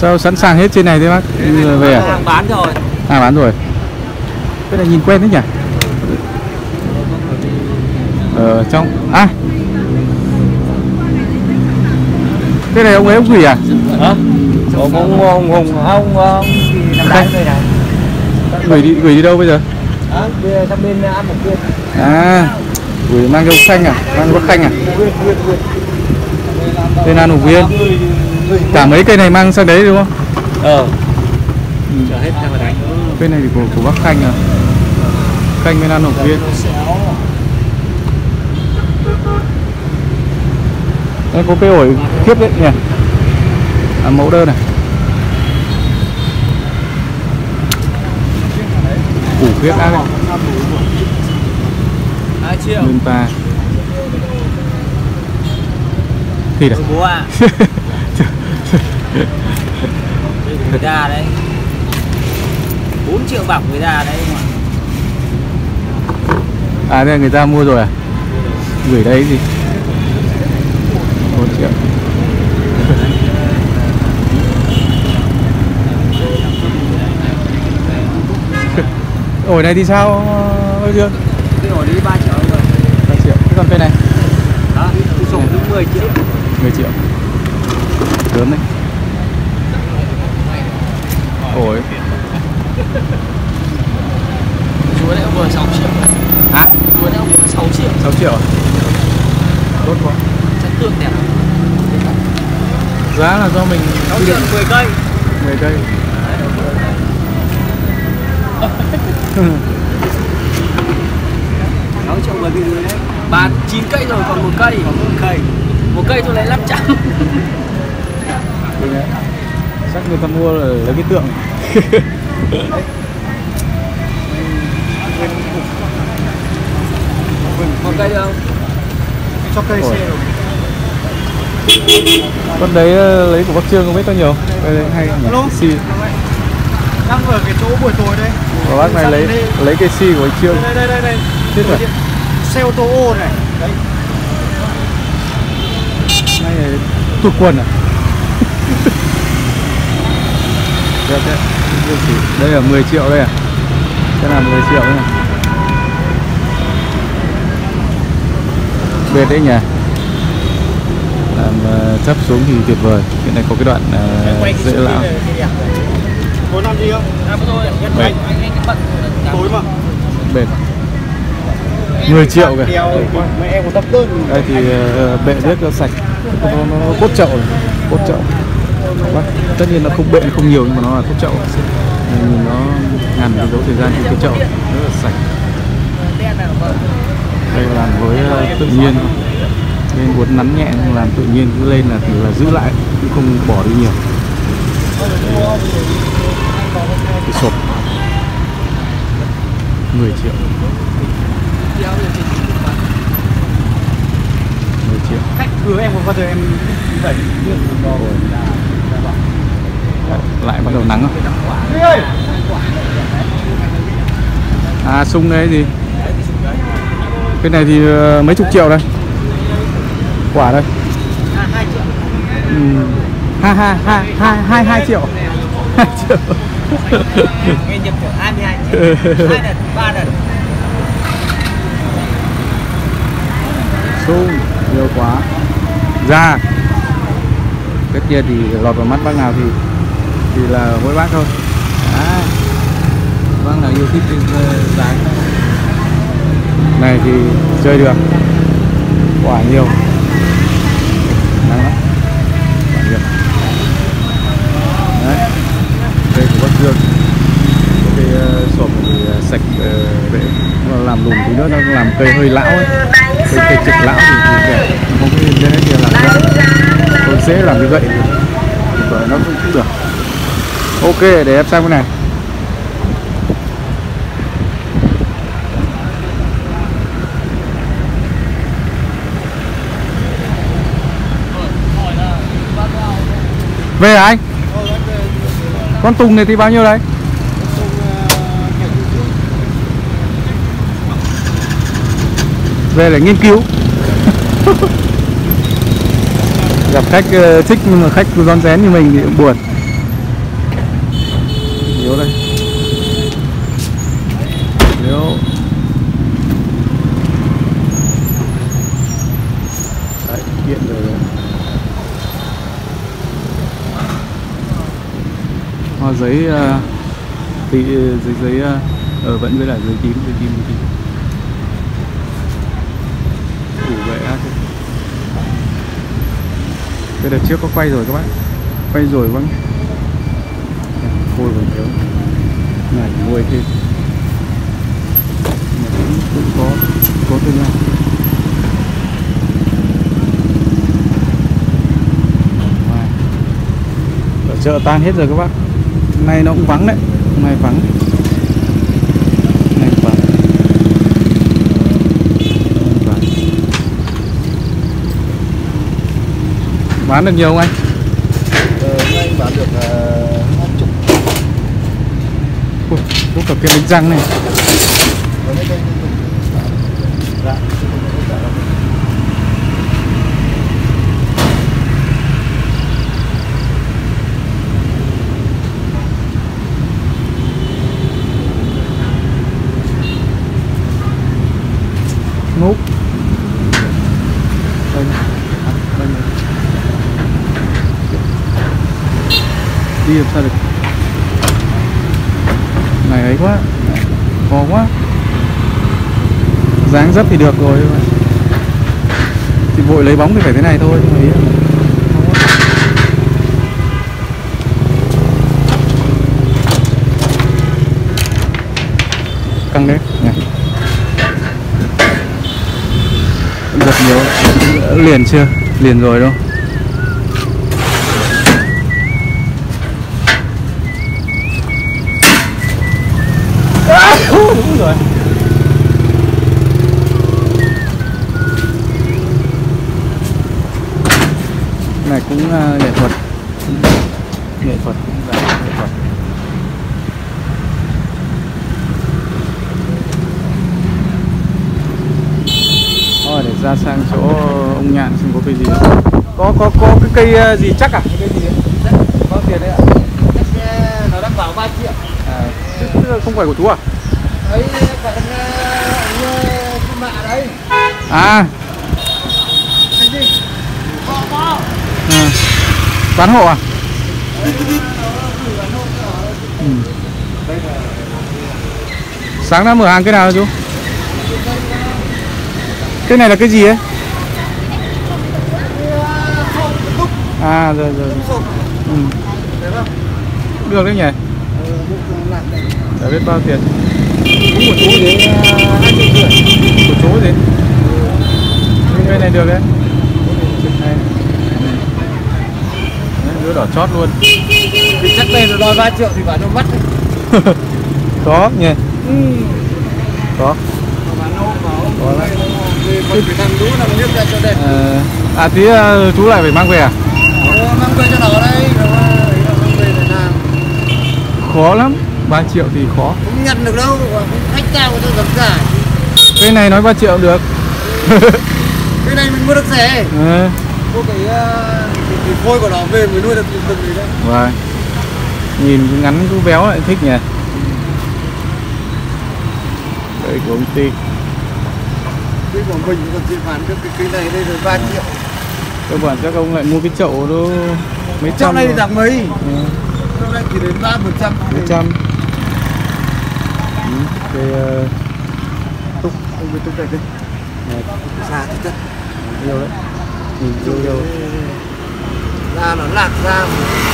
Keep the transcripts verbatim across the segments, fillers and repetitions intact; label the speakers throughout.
Speaker 1: Sao sẵn sàng hết trên này thế bác? Về à?
Speaker 2: Hàng bán rồi.
Speaker 1: À bán rồi. Cái này nhìn quen thế nhỉ? Ở trong à cái này ông ấy ông gửi à?
Speaker 2: Hả? Ông ông ông ông ông ông nằm đáy người này.
Speaker 1: Gửi đi gửi đi đâu bây giờ?
Speaker 2: À, sang bên ăn một viên.
Speaker 1: À gửi mang cho Khanh à? Mang cho Khanh à? Bên An Hồng Viên. Cả mấy cây này mang sang đấy đúng không?
Speaker 2: Ờ. Chờ hết sang đấy.
Speaker 1: Cây này thì của, của bác Khanh à? Khanh bên An Hồng Viên. Đây có cái ổi kiếp đấy nhỉ? À, mẫu đơn này. Củ kiếp ác này.
Speaker 2: hai triệu.
Speaker 1: Nguyên pa. Thịt à?
Speaker 2: Bố à. Người ta đấy. bốn triệu bạc người ta đấy mà.
Speaker 1: À đây người ta mua rồi à? Gửi đấy gì? bốn triệu. Ổi này thì sao ơi Dương?
Speaker 2: Cái ổi đi ba triệu rồi.
Speaker 1: ba triệu. Thế còn cây này?
Speaker 2: Đó, tôiส่งđến mười triệu.
Speaker 1: mười triệu. Lớn đấy. Ổi.
Speaker 2: Chúa đấy vừa sáu triệu.
Speaker 1: Hả?
Speaker 2: Chúa đấy vừa sáu triệu.
Speaker 1: sáu triệu à? Tốt quá.
Speaker 2: Chất tượng đẹp.
Speaker 1: Giá là do mình
Speaker 2: sáu triệu mười cây.
Speaker 1: mười cây.
Speaker 2: sáu triệu mười cây đấy. Bán chín cây rồi còn một cây, còn một cây. Một cây tôi lấy năm trăm.
Speaker 1: Chắc người ta mua là lấy cái tượng.
Speaker 2: Một cây được không?
Speaker 1: Cho cây xe rồi. Con đấy lấy của bác Trương không biết bao nhiêu. Đây đấy hay nhỉ? Si.
Speaker 3: Đang ở cái chỗ buổi tối đây.
Speaker 1: Và bác này lấy lấy cây si của anh Trương.
Speaker 3: Đây đây đây đây.
Speaker 1: Thế rồi.
Speaker 3: Xe ô tô ô này. Đấy.
Speaker 1: Này tụt quần à? Đây, đây. Đây là mười triệu đây à? Cái là mười triệu này. Bệt đấy nhỉ? Làm uh, chấp xuống thì tuyệt vời. Cái này có cái đoạn uh, dễ lão.
Speaker 3: Tối làm gì không?
Speaker 2: À, tôi
Speaker 1: Bệt.
Speaker 3: Tối mà.
Speaker 1: Bệt. mười triệu kìa.
Speaker 3: Mấy em có tập đơn.
Speaker 1: Đây thì uh, bệ rất là sạch. Nó, nó, nó cốt chậu này. Cốt chậu. Vâng. Tất nhiên nó không bệ không nhiều nhưng mà nó là cốt chậu. Nhìn nó ngàn cái dấu thời gian trên cái chậu rất là sạch. Đây là làm với uh, tự nhiên, nên muốn nắn nhẹ làm tự nhiên cứ lên là thì là giữ lại cũng không bỏ đi nhiều. Cái sộp mười triệu. mười triệu.
Speaker 3: Khách vừa em có giờ em đẩy rồi.
Speaker 1: Lại bắt đầu nắng rồi. À sung đấy gì? Cái này thì uh, mấy chục triệu đây. Quả đây.
Speaker 2: À, hai triệu.
Speaker 1: Ừ. Ha ha ha ha hai hai triệu. hai triệu.
Speaker 2: Nghe nhập kiểu hai mươi hai triệu. Hai lần, ba lần.
Speaker 1: Sung nhiều quá. Ra. Tất nhiên thì lọt vào mắt bác nào thì thì là mỗi bác thôi. À, bác nào yêu thích dáng này thì chơi được. Quả nhiều. Nắng lắm. Quả nhiều. Đấy. Đây của bác Dương. Cái uh, sộp thì uh, sạch uh, để làm lùn tí nữa nó làm cây hơi lão ấy. Cây, cây trực lão thì, thì đẹp. Không có nhìn thấy kia làm gậy. Tôi dễ làm cái gậy. Rồi nó cũng được. Ok, để em sang cái này. Về hả anh? Con tùng này thì bao nhiêu đấy? Về để nghiên cứu. Gặp khách uh, thích nhưng mà khách rón rén như mình thì cũng buồn. giấy uh, tí giấy giấy uh, ở vẫn với lại giấy tím giấy tím giấy tím thủ vệ á. Cái đợt trước có quay rồi các bác, quay rồi vẫn khôi còn thiếu này mua thêm mà cũng, cũng có có tương lai. Ở chợ tan hết rồi các bác, hôm nay nó cũng vắng đấy, hôm nay vắng, hôm nay vắng. Vắng. Bán được nhiều không anh?
Speaker 3: Ờ, hôm nay anh bán được hai chục.
Speaker 1: Ui, có cả cái bánh răng này.
Speaker 3: Ở đây đây. Dạ.
Speaker 1: Núp đây này. À, đây này. Đi làm sao được, này ấy quá, khó quá, dáng dấp thì được rồi thì vội lấy bóng thì phải thế này thôi, nhưng mà ý là căng đấy nhỉ. Giật nhiều liền chưa, liền rồi đâu. À, đúng rồi. Này cũng uh, nghệ thuật, nghệ thuật cũng là nghệ thuật. Thôi để ra sang chỗ ông Nhạn xem có cây gì. Có có có cái cây gì chắc à? Cái cây gì đấy? Có tiền đấy ạ?
Speaker 3: Nó đang bảo ba triệu.
Speaker 1: À, chứ không phải của chú à?
Speaker 3: Đấy, phải anh trên mạng đấy.
Speaker 1: À.
Speaker 3: Cái gì? Có có.
Speaker 1: À. Bán hộ à? Ừ. Sáng đã mở hàng cái nào chú? Cái này là cái gì ấy? À rồi rồi. Ừ. Được đấy nhỉ? Đã biết bao tiền?
Speaker 3: Cũng của chú đến hai triệu rưỡi.
Speaker 1: Của chú gì? Cái này được đấy. Này. Đứa đỏ chót luôn.
Speaker 3: Thì chắc đây nó đòi ba triệu thì bán nó mất.
Speaker 1: Có nhỉ?
Speaker 3: Ừ.
Speaker 1: Có.
Speaker 3: Bán nó có.
Speaker 1: Có đấy.
Speaker 3: Còn phải thằng chú làm nước ra cho đẹp.
Speaker 1: À, à tí uh, chú lại phải mang về à?
Speaker 3: Ờ, mang về cho nó đây. Nó mang về để làm.
Speaker 1: Khó lắm. ba triệu thì khó.
Speaker 3: Không nhận được đâu. Khách cao tôi dám giả.
Speaker 1: Cái này nói ba triệu được.
Speaker 3: Cái này mình mua được rẻ.
Speaker 1: Ừ.
Speaker 3: Mua cái, cái, cái phôi của nó về mới nuôi được từng gì đấy.
Speaker 1: Vâng. Nhìn cứ ngắn cứ béo lại thích nhỉ. Đây của công ty.
Speaker 3: Cái của mình còn chỉ bán cái cái này đây rồi ba triệu.
Speaker 1: Các bạn các ông lại mua cái chậu đó mấy trăm.
Speaker 3: Chậu này thì giảm mấy.
Speaker 1: Ừ.
Speaker 3: Chậu này chỉ đến ba một trăm.
Speaker 1: Mấy trăm. Ừ. Cái uh...
Speaker 3: Túc, không biết túc này đi. Xa thật chất.
Speaker 1: Yêu đấy. Nhìn yêu yêu.
Speaker 3: Ra nó lạc ra.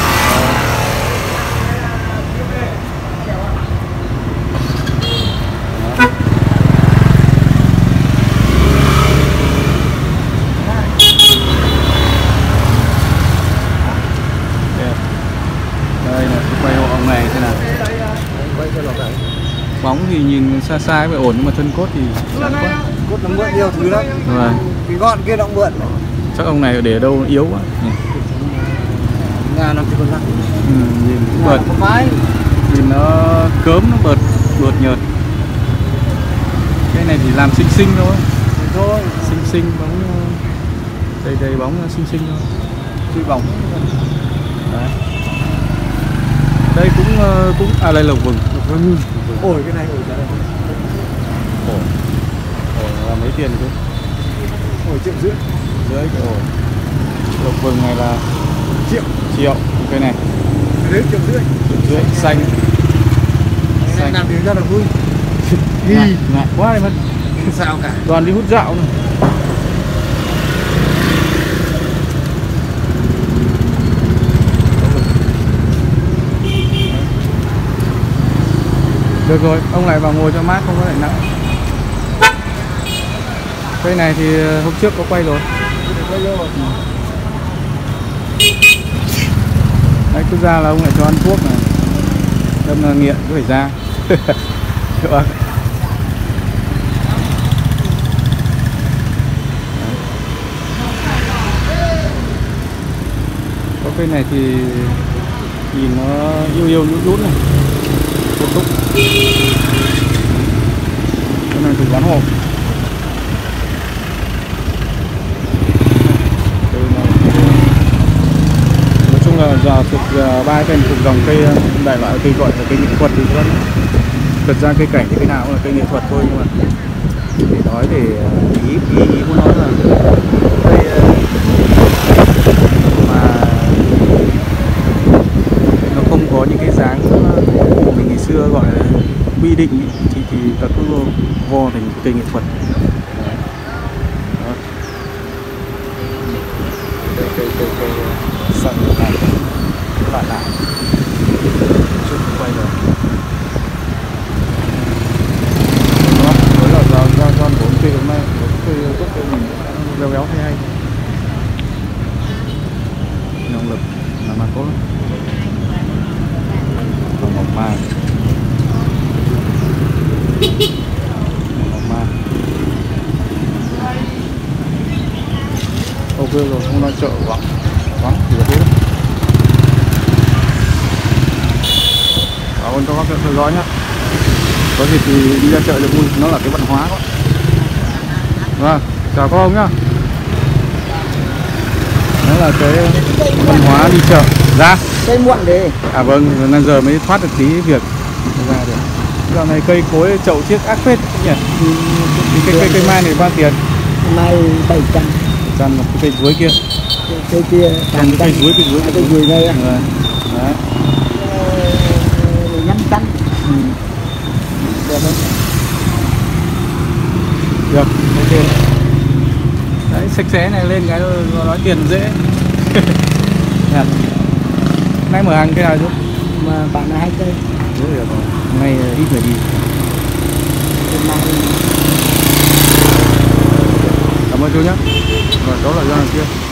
Speaker 1: Đây là quay hộ ông này thế nào.
Speaker 3: Quay cho nó cái.
Speaker 1: Bóng thì nhìn xa xa phải ổn nhưng mà thân cốt thì sáng quá.
Speaker 3: Cốt nó mượn nhiều thứ lắm.
Speaker 1: Rồi.
Speaker 3: Cái gọn kia nó cũng mượn.
Speaker 1: Chắc ông này để đâu yếu quá. Ừ.
Speaker 3: Nhà nó chỉ còn lắc.
Speaker 1: Ừ, nhìn bợt.
Speaker 3: Có mái.
Speaker 1: Nhìn nó cớm nó bợt bợt nhợt. Cái này thì làm xinh xinh thôi.
Speaker 3: Thôi.
Speaker 1: Xinh xinh bóng đầy đầy bóng xinh xinh thôi.
Speaker 3: Chui bóng.
Speaker 1: Đấy. Đây cũng cũng à đây là vừng. Vừng.
Speaker 3: Ổi cái này ổi cái này.
Speaker 1: Ổi. Ổi là mấy tiền chứ?
Speaker 3: Ổi triệu rưỡi.
Speaker 1: Dưới cái ổi. Lộc vừng này là
Speaker 3: triệu.
Speaker 1: Triệu. Cái này.
Speaker 3: rưỡi triệu rưỡi
Speaker 1: rưỡi xanh xanh
Speaker 3: làm thì rất là vui.
Speaker 1: ngại, ngại quá đi mất
Speaker 3: Không sao cả.
Speaker 1: toàn đi hút dạo này. Được rồi, ông lại vào ngồi cho mát, không có lại nặng. Cây này thì hôm trước có quay rồi. Đấy, cứ ra là ông lại cho ăn thuốc này. Đâm là nghiện cứ phải ra. Được không? Có cây này thì nhìn nó yêu yêu nhút nhút này. Tiếp tục. Cái này thì bán hộp. Nói chung là giờ thuộc ba cây thuộc dòng cây đại loại cây gọi là cây nghệ thuật thì vẫn thật ra cây cảnh thì cái nào cũng là cây nghệ thuật thôi, nhưng mà để nói về ý ý, ý muốn nói là cây mà nó không có những cái dáng của mình ngày xưa gọi là quy định ý, thì thì ta cứ vo thành cây nghệ thuật. Đó. Cây cây cây cây sẵn này lại lại chút quay rồi. Đó, với là giao giao cho bốn cây hôm nay cây tốt cây mình béo béo hay hay động lực là mà tốt còn mỏng mai mỏng mai ok rồi, không nói chợ vắng vắng thì là thế đó. Cảm ơn các bác đã theo dõi nhé. Có dịp thì đi ra chợ được vui, nó là cái văn hóa đó. Vâng, chào các ông nhá. Đó là cái văn hóa đi chợ. Ra.
Speaker 3: Cây muộn đi.
Speaker 1: À vâng, bây giờ mới thoát được tí việc ra được. Dạo này cây cối chậu chiếc ác phết nhỉ. Thì cây cây cây mai này bao tiền?
Speaker 3: Mai bảy trăm.
Speaker 1: Trăm một cái cây chuối kia.
Speaker 3: Cây kia
Speaker 1: Trăm cái cây chuối cây chuối.
Speaker 3: Cây chuối này.
Speaker 1: Đấy.
Speaker 3: năm trăm.
Speaker 1: Ừ.
Speaker 3: Được không?
Speaker 1: Được, ok. Đấy, sạch sẽ này lên cái nói tiền dễ. Đẹp. Nay mở hàng cái nào chú?
Speaker 3: Mà bạn là hai cây.
Speaker 1: Đúng rồi, hôm nay ít người đi. Cảm ơn chú nhé. Rồi, đó là ra đằng kia.